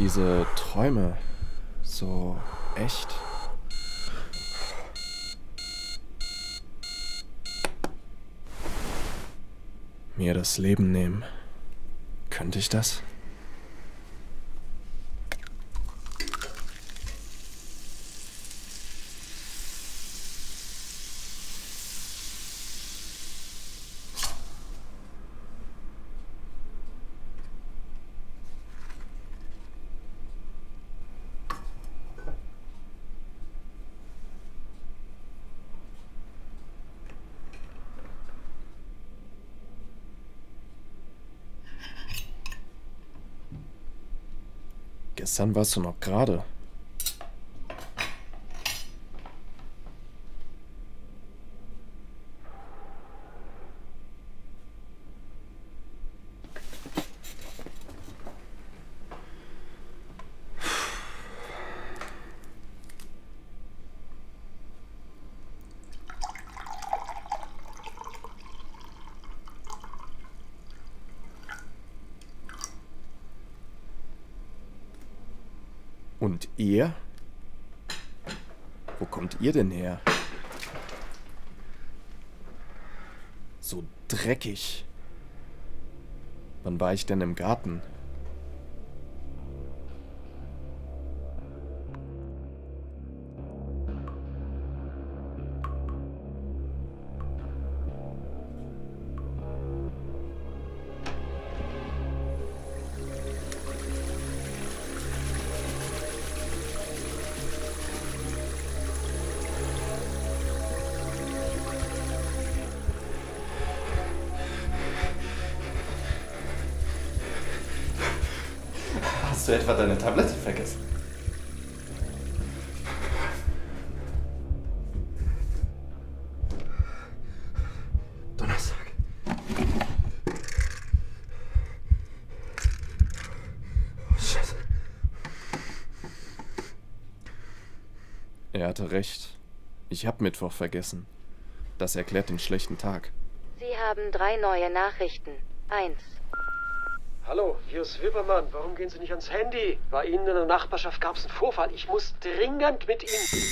Diese Träume, so echt. Mir das Leben nehmen. Könnte ich das? Gestern warst du noch gerade. Und ihr? Wo kommt ihr denn her? So dreckig. Wann war ich denn im Garten? Hast du etwa deine Tablette vergessen? Donnerstag. Oh, Scheiße. Er hatte recht. Ich hab Mittwoch vergessen. Das erklärt den schlechten Tag. Sie haben 3 neue Nachrichten. 1. Hallo, hier ist Wilbermann. Warum gehen Sie nicht ans Handy? Bei Ihnen in der Nachbarschaft gab es einen Vorfall. Ich muss dringend mit Ihnen.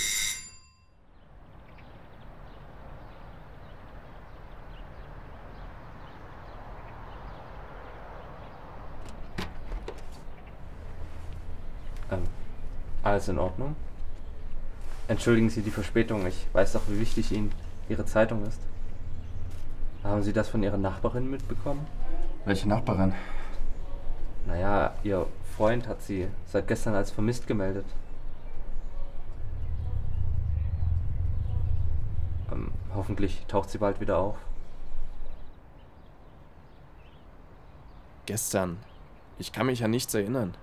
Alles in Ordnung? Entschuldigen Sie die Verspätung. Ich weiß doch, wie wichtig Ihnen Ihre Zeitung ist. Haben Sie das von Ihrer Nachbarin mitbekommen? Welche Nachbarin? Naja, Ihr Freund hat sie seit gestern als vermisst gemeldet. Hoffentlich taucht sie bald wieder auf. Gestern. Ich kann mich an nichts erinnern.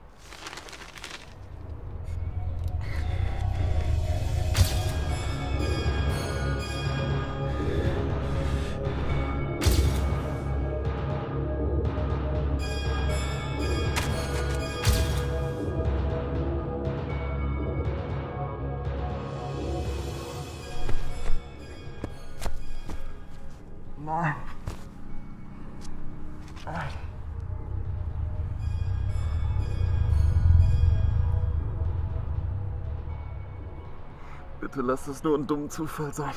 Nein. Bitte lass es nur ein dummer Zufall sein.